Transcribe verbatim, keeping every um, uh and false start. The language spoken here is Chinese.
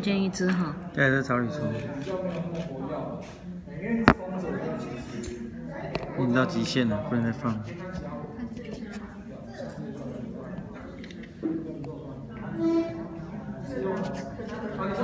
间一只哈。 对，这草履虫。已经到极限了，不能再放了。 这